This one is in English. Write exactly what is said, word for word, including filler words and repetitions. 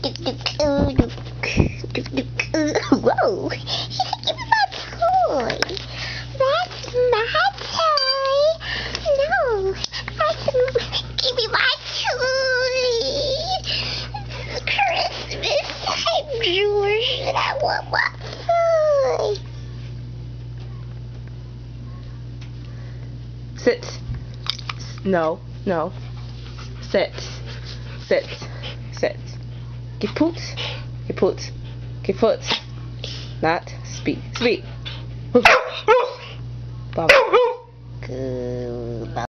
Whoa! Give me my toy. That's my toy. No, that's give me my toy. It's Christmas time, George, and I want my toy. Sit. No, no. Sit. Sit. Sit. Geput. Geput. Geput. Not speak. Speak. Bum.